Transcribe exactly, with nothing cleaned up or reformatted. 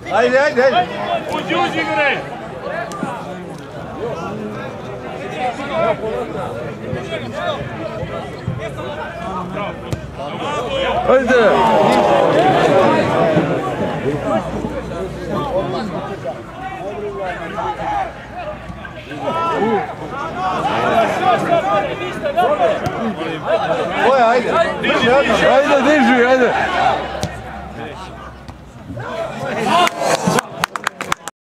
Ajde, ajde, ajde. Uđi, uđi, igre. Ajde. Oj, ajde. Ajde, diži, ajde.